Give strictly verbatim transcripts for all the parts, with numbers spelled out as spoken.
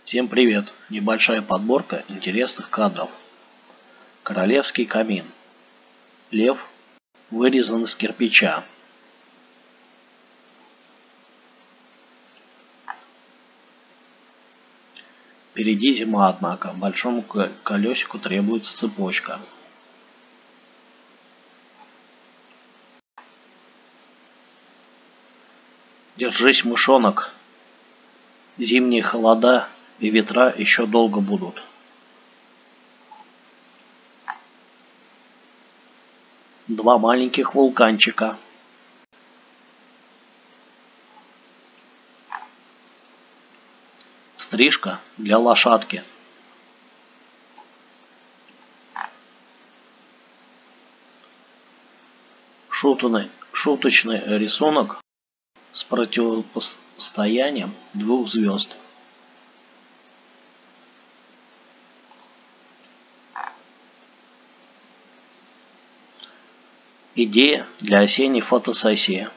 Всем привет! Небольшая подборка интересных кадров. Королевский камин. Лев вырезан из кирпича. Впереди зима, однако большому колесику требуется цепочка. Держись, мышонок. Зимние холода и ветра еще долго будут. Два маленьких вулканчика. Стрижка для лошадки. Шутный, шуточный рисунок с противостоянием двух звезд. Идея для осенней фотосессии.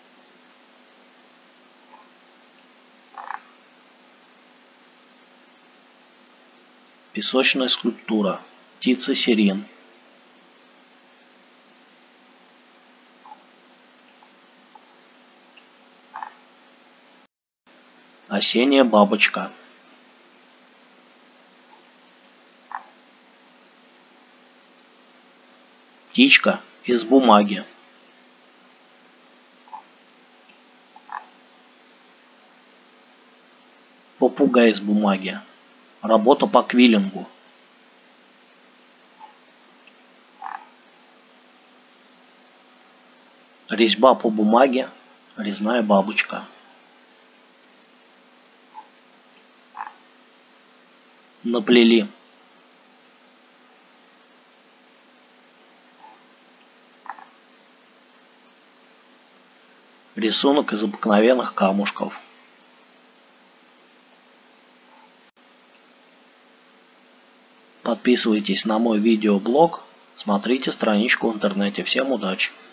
Песочная скульптура. Птица сирен. Осенняя бабочка. Птичка из бумаги. Попугай из бумаги. Работа по квиллингу. Резьба по бумаге. Резная бабочка. Наплели. Рисунок из обыкновенных камушков. Подписывайтесь на мой видеоблог, смотрите страничку в интернете. Всем удачи!